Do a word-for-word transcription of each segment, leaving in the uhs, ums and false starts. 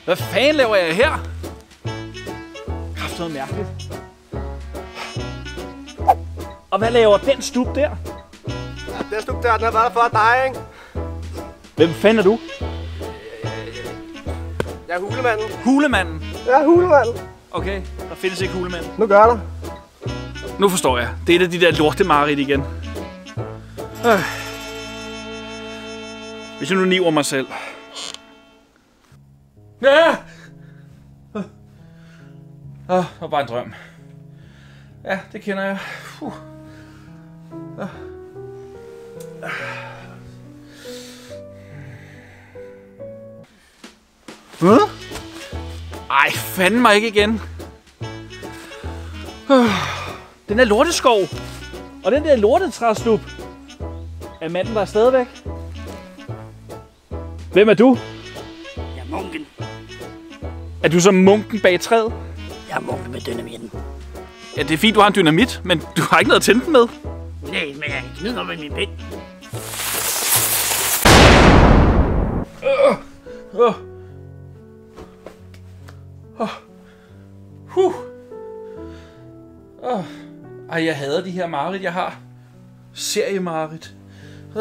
Hvad fanden laver jeg her? Kraft noget mærkeligt. Og hvad laver den stup der? Ja, den stup der, den har været for dig, ikke? Hvem fanden er du? Jeg er hulemanden. Hulemanden? Jeg er hulemanden. Okay, der findes ikke hulemanden. Nu gør der. Nu forstår jeg. Det er et af de der lortemarerit igen. Øh. Hvis jeg nu niver mig selv. Ja! Åh, oh, det var bare en drøm. Ja, det kender jeg. Puh. Ah. Hvad? Ej, fanden mig ikke igen. Den der lorteskov. Og den der lortetræslup. Er manden der stadigvæk? Hvem er du? Jeg er munken. Er du så munken bag træet? Jeg er munken med dynamitten. Ja, det er fint, du har en dynamit, men du har ikke noget at tænde den med. Nej, men jeg knyder med min pind. Uh, uh. Uh. Huh. Uh. Ej, jeg hader de her mareridt, jeg har. Seriemareridt. Uh.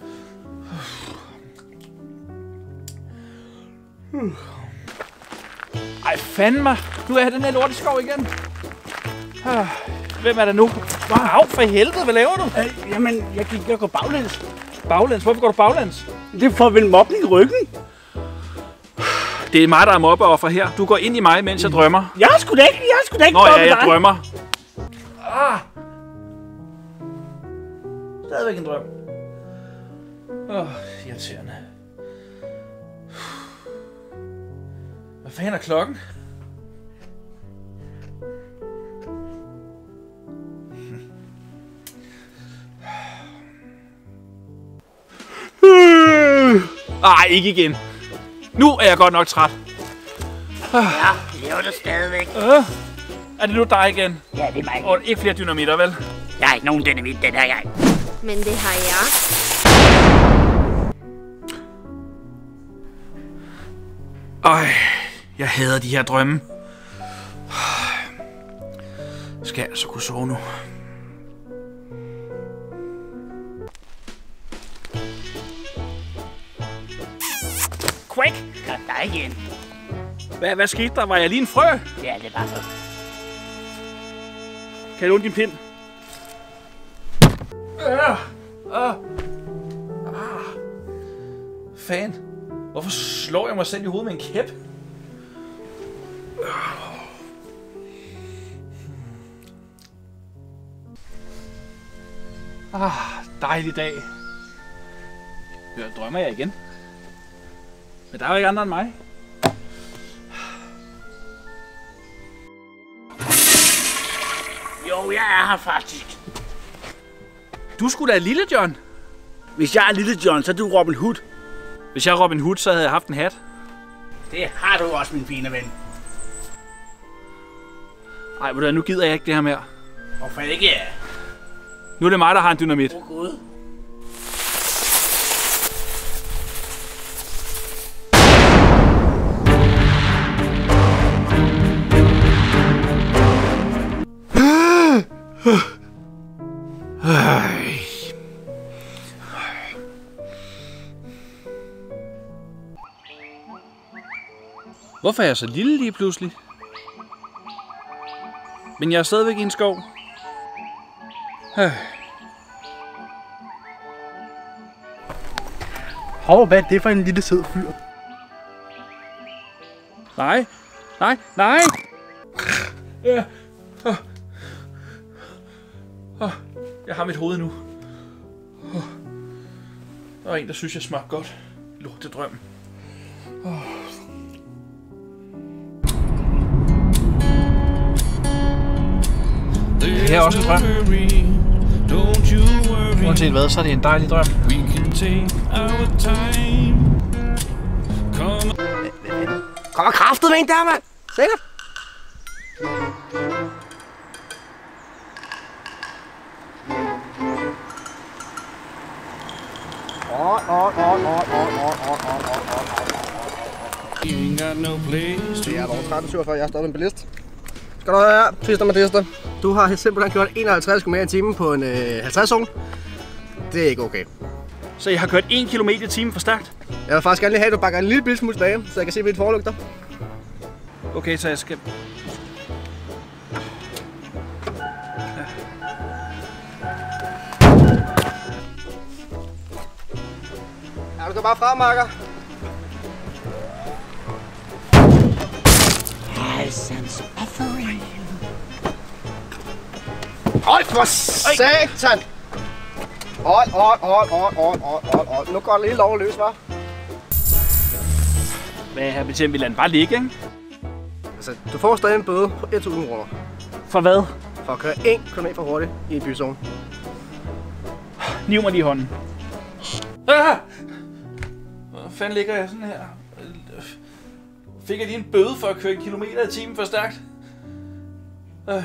Uh. Ej, fandme mig. Nu er jeg den her lorteskov igen. Uh. Hvem er der nu? Wow, for helvede, hvad laver du? Øh, jamen, jeg gik og går baglæns. Baglæns? Hvorfor går du baglæns? Det er for at vende mobning i ryggen. Det er mig, der er mobbeoffer her. Du går ind i mig, mens jeg drømmer. Jeg har sgu da ikke, jeg har sgu da ikke Nå ja, mobbet jeg dig. drømmer. Ah. Stadigvæk en drøm. Åh, oh, irriterende. Hvad fanden er klokken? Ej, ikke igen. Nu er jeg godt nok træt. Ja, lever du stadigvæk? Øh, er det nu dig igen? Ja, det er mig. Og ikke flere dynamitter, vel? Jeg har ikke nogen dynamit, den her jeg. Men det har jeg. Øj, jeg hader de her drømme. Skal jeg altså kunne sove nu? Quake! Gør dig igen. Hvad, hvad skete der? Var jeg lige en frø? Ja, det var så. Kan jeg låne din pind? Øh, øh. Ah. Fan. Hvorfor slår jeg mig selv i hovedet med en kæp? Ah, dejlig dag. Hør, drømmer jeg igen? Men der er jo ikke andre end mig. Jo, jeg er her faktisk. Du skulle da Lille John. Hvis jeg er Lille John, så er du Robin Hood. Hvis jeg er Robin Hood, så havde jeg haft en hat. Det har du også, min fine ven. Ej, ved du hvad, nu gider jeg ikke det her mere. Hvorfor ikke? Nu er det mig, der har en dynamit. Åh, Gud. Hvorfor er jeg så lille lige pludselig? Men jeg er stadigvæk i en skov. Hov, hvad er det for en lille sød fyr? Nej, nej, nej! Ja. Oh. Oh. Jeg har mit hoved nu. Oh. Der er en, der synes, jeg smager godt. Lortedrøm. Oh. Det er også en drøm. Uanset hvad, så er det en dejlig drøm. Kommer kraftet med en der, mand! Sikkert. Åh, åh, åh, åh, åh, åh, åh, åh, åh, åh. Det er lov tretten syvogfyrre, jeg har stoppet en bilist. Skal du høre her, Fister Mathister. Du har simpelthen kørt enoghalvtreds kilometer i timen på en øh, halvtreds zone. Det er ikke okay. Så jeg har kørt en kilometer i timen for stærkt? Jeg vil faktisk gerne lige have, at du bakker en lille bil smule tilbage, så jeg kan se mit forlygter. Okay, så jeg skal... Ja, du går bare fra, Marker. Hold for satan! Hold, hold, hold, hold, hold, hold, hold, hold. Nu går det lige lov løs, hva'? Hvad her betjent, vi lader den bare ligge, ikke? Altså, du får stadig en bøde på tusind kroner. For hvad? For at køre en kilometer for hurtigt i en byzone. Niv mig lige i hånden. Ah! Hvor fanden ligger jeg sådan her? Fik jeg lige en bøde for at køre en kilometer i timen for stærkt? Øh.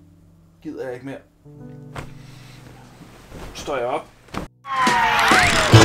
Gider jeg ikke mere. Står jeg op.